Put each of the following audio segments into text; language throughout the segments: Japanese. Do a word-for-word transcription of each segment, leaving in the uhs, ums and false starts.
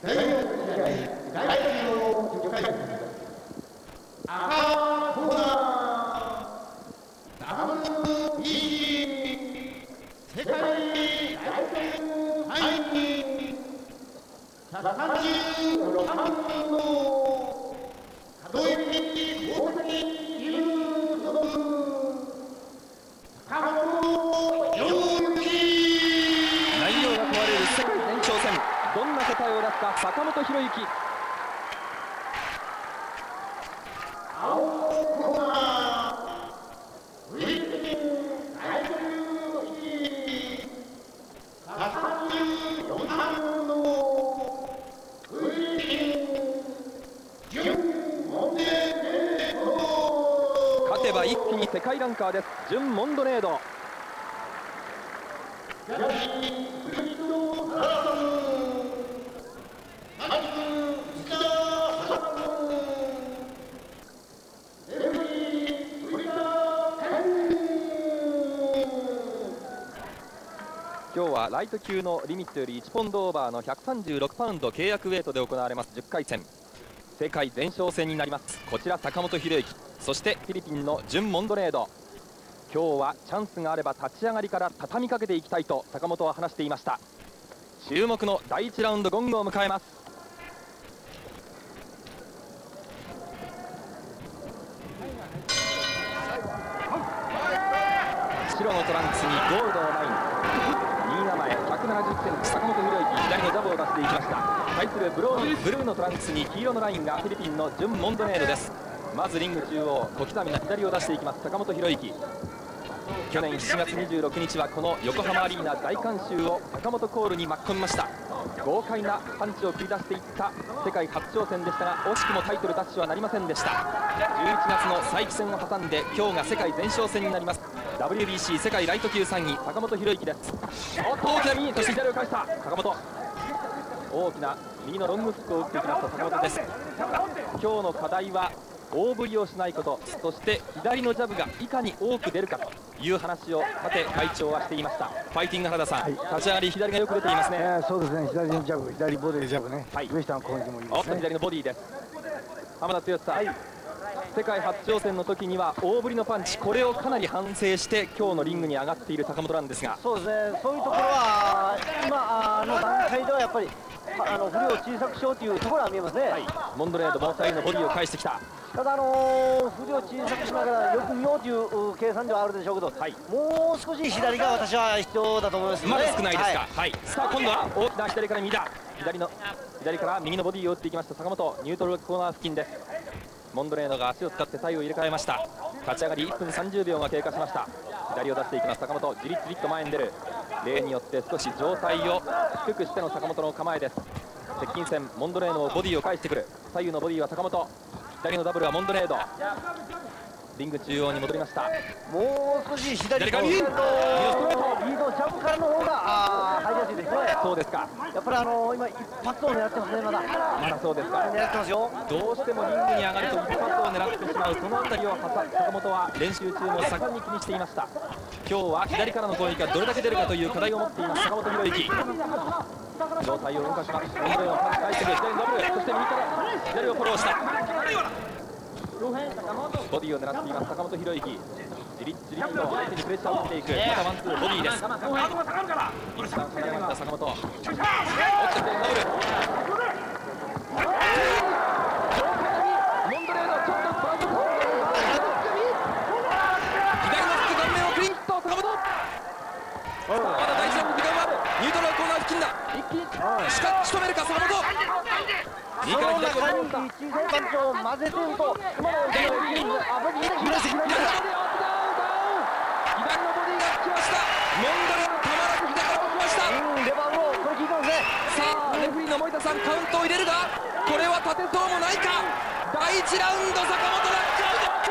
だいよん試合だいよん回赤コーナーダブルビーシー世界ライト範囲ひゃくさんじゅうろくパウンド数え日大崎優所属坂本陽之。 内容が問われる世界前哨戦、どんな答えを出すか坂本裕之。 青コーナーフィリピンライトいちひゃくさんじゅうよんパウンドフィリピン準モンドネード。 勝てば一気に世界ランカーです。準モンドネード。今日はライト級のリミットよりいちポンドオーバーのひゃくさんじゅうろくパウンド契約ウェイトで行われますじゅっかい戦、世界前哨戦になります。こちら坂本裕之、そしてフィリピンの準モンドネード。今日はチャンスがあれば立ち上がりから畳みかけていきたいと坂本は話していました。注目のだいいちラウンドゴングを迎えます。白のトランクスにゴールドのライン、右構えひゃくななじゅっセンチ坂本裕之、左のジャブを出していきました。対するブローブルーのトランクスに黄色のラインがフィリピンの準モンドネードです。まずリング中央、小刻みな左を出していきます坂本裕之。去年しちがつにじゅうろくにちはこの横浜アリーナ大観衆を坂本コールに巻き込みました。豪快なパンチを繰り出していった世界初挑戦でしたが、惜しくもタイトル奪取はなりませんでした。じゅういちがつの再起戦を挟んで今日が世界前哨戦になります。 ダブリュービーシー 世界ライト級さんい坂本裕之です。おっと大きな右、そして左を返した坂本、大きな右のロングフックを打っていきました坂本です。今日の課題は大振りをしないこと、そして左のジャブがいかに多く出るかという話を立会長はしていました。ファイティング原田さん、はい、立ち上がり左がよく出ていますね。 えー、そうですね、左のジャブ、左ボディジャブね、はい、上下の攻撃もいいですね。 おっと左のボディです。浜田剛さん、はい、世界初挑戦の時には大振りのパンチ、これをかなり反省して今日のリングに上がっている坂本なんですが、 そうですね、そういうところは今の段階ではやっぱりあの振りを小さくしようというところは見えますね。はい、 モンドネードも左右のボディを返してきた。 ただ、あのー、振りを小さくしながらよく見ようという計算ではあるでしょうけど、はい、もう少し左が私は必要だと思います、ね、 まだ少ないですか。はい、はい、さあ今度は大きな左から右だ、左の左から右のボディを打っていきました坂本、ニュートラルコーナー付近です。モンドネードが足を使って左右を入れ替えました。立ち上がりいっぷんさんじゅうびょうが経過しました。左を出していきます坂本、じりじりっと前に出る、例によって少し上体を低くしての坂本の構えです。接近戦モンドネードのボディを返してくる、左右のボディは坂本、左のダブルはモンドネード。リング中央に戻りました。 もう少し左から右、 リードジャブからの方が入りやすいですね。 そうですか。 やっぱりあのー、今一発を狙ってますね。まだまだそうですか。 狙ってますよ。 どうしてもリングに上がると一発を狙ってしまう、そのあたりを坂本は練習中も盛んに気にしていました。今日は左からの攻撃がどれだけ出るかという課題を持っています坂本裕之。上体を動かします。モンドネードのパンチ返してくる、左のダブル、そして右から左をフォローした。ボディを狙っています坂本裕之、じりじりっと相手にプレッシャーをかけていく、またワンツーボディーです。一旦離れました坂本、おっと左のダブル、モンドネードちょっとバウンド、左のフック顔面をクリンヒット坂本、まだ大事な時間はある、ニュートラルコーナー付近だ、一気にしか仕留めるか坂本、右から左を中に小さいパンチを混ぜてると、今の左のボディが来ました。モンドネードたまらず左から落ちました。 レバーをこれ効いてますね。 さあレフェリーの森田さん、カウントを入れるが、これは立てそうもないか。だいいちラウンド坂本ラックアウト、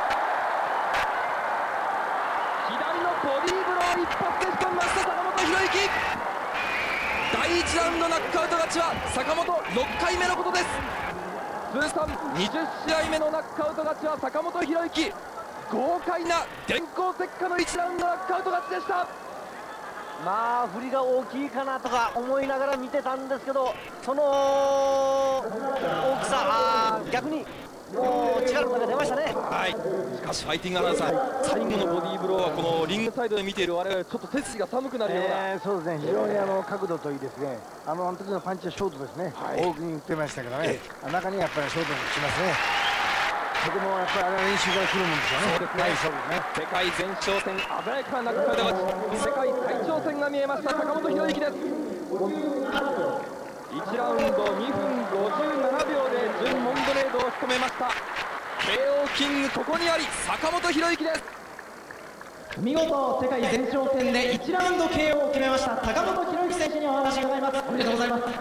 左のボディーブロー一発で仕留めました坂本裕之。だいいちラウンドナックアウト勝ちは坂本ろっかいめのことです。通算にじゅっしあいめのナックアウト勝ちは坂本裕之。豪快な電光石火のいちラウンドナックアウト勝ちでした。 まあ振りが大きいかなとか思いながら見てたんですけど、その大きさ、あ逆にもう力が出ましたね。 はい、しかしファイティングアナウンサー、最後のボディーブローはこのリングサイドで見ている我々ちょっと背筋が寒くなるような、 えー、そうですね、非常にあの角度といいですね、あのあの時のパンチはショートですね、はい、大きに打ってましたからね、中にやっぱりショートにしますね。そこもやっぱりあれは練習から来るもんですよね。 そうですね、はい、そうですね。世界前哨戦、鮮やかな中では世界最頂戦が見えました坂本裕之です。いちラウンドにふんごじゅうななびょうで準モンドレードを仕留めました。 ケーオー キングここにあり坂本裕之です。 見事世界前哨戦でいちラウンド ケーオー を決めました高本裕之選手にお話を伺います。おめでとうございます。あの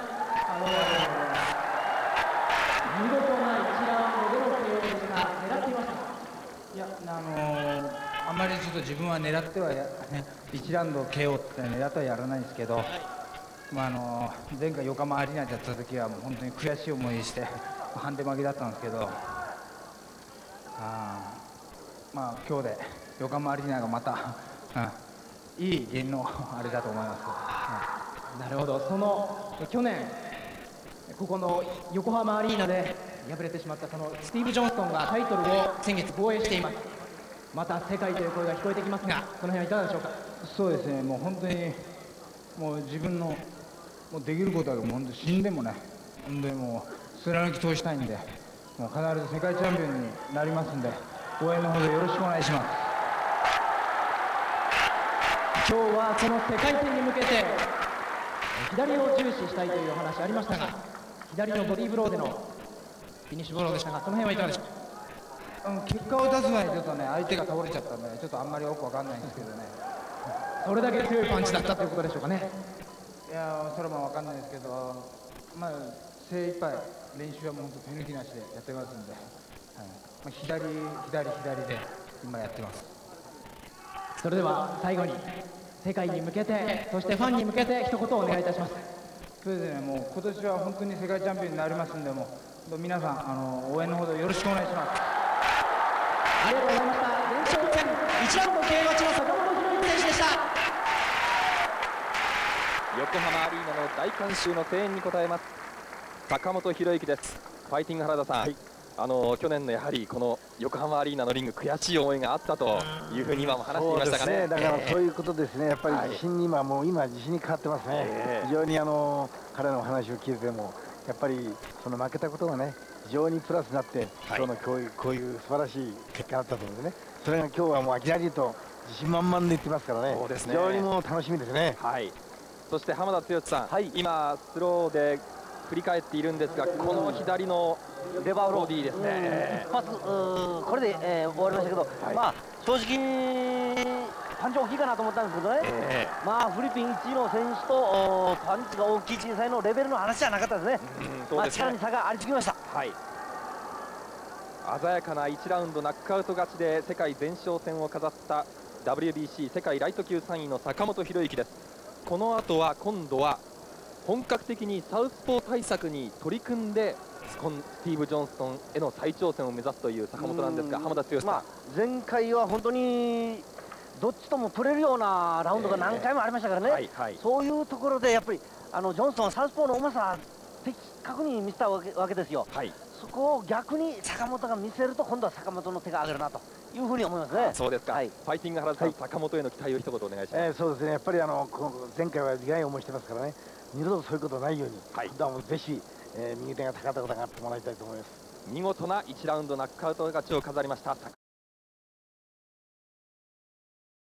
見事ないちラウンドでの ケーオー ですが狙っていましたか？ いや、あのー、あんまりちょっと自分は狙ってはや、ね、いちラウンド ケーオー って狙ってはやらないんですけど、まああのー、前回横浜アリーナでやった時はもう本当に悔しい思いしてハンデ負けだったんですけど、あまあ今日で横浜アリーナがまた、うん、いい弦のあれだと思います、 うん、なるほど。その去年ここの横浜アリーナで敗れてしまったそのスティーブ・ジョンストンがタイトルを先月防衛しています。また世界という声が聞こえてきますが、その辺はいかがでしょうか？ そうですね、もう本当にもう自分のもうできることはもう本当死んでもね、本当にもう貫き通したいんで、もう必ず世界チャンピオンになりますんで、応援のほどよろしくお願いします。 今日はその世界戦に向けて左を重視したいというお話ありましたが、左のボディーブローでのフィニッシュブローでしたが、その辺はいかがでしょうか？ うん、結果を出す前にちょっとね、相手が倒れちゃったんで、ちょっとあんまりよくわかんないんですけどね。 それだけ強いパンチだったということでしょうかね。 いやそれもわかんないですけど、まあ精一杯練習はもう本当手抜きなしでやってますんで、はい、まあ、左左左で今やってます。 それでは最後に世界に向けて、そしてファンに向けて一言お願いいたします。 そうですね、もう今年は本当に世界チャンピオンになりますんで、もう皆さんあの応援のほどよろしくお願いします。 ありがとうございました。前哨戦いちラウンド ケーオー 勝ちの坂本裕之選手でした。 横浜アリーナの大観衆の声援に応えます坂本裕之です。ファイティング原田さん、はい、あの去年のやはりこの横浜アリーナのリング悔しい思いがあったというふうに今も話していましたかね。 ね、だからそういうことですね、やっぱり自信に今もう今自信に変わってますね、えー、非常にあの彼の話を聞いてもやっぱりその負けたことがね非常にプラスになって、はい、今日のこういうこういう素晴らしい結果だったと思うんでね、それが今日はもういきなりと自信満々で言ってますからね、そうですね、非常にもう楽しみですね。 はい、そして浜田剛さん、はい、今スローで振り返っているんですが、この左のレバーボディですね、 一発これで、えー、終わりましたけど、はい、まあ正直パンチ大きいかなと思ったんですけどね、えー、まあフィリピンいちいの選手とパンチが大きい小さいのレベルの話じゃなかったですね。まあ力に差がありすぎました。 はい、鮮やかないちラウンドナックアウト勝ちで世界前哨戦を飾った ダブリュービーシー 世界ライト級さんいの坂本裕之です。この後は今度は本格的にサウスポー対策に取り組んでスティーブ・ジョンストンへの再挑戦を目指すという坂本なんですが、浜田剛さん、まあ、 前回は本当にどっちとも取れるようなラウンドが何回もありましたからね、えーはいはい、そういうところでやっぱりあのジョンストンはサウスポーのうまさ的確に見せたわけ、わけですよ、はい、そこを逆に坂本が見せると今度は坂本の手が上がるなというふうに思いますね。 そうですか、はい、ファイティング原田さん、はい、坂本への期待を一言お願いします。 えー、そうですね、やっぱりあの前回は苦い思いしてますからね、二度とそういうことないように、はい、ぜひ、えー、右手が高々上がってもらいたいと思います。 見事ないちラウンドナックアウト勝ちを飾りました。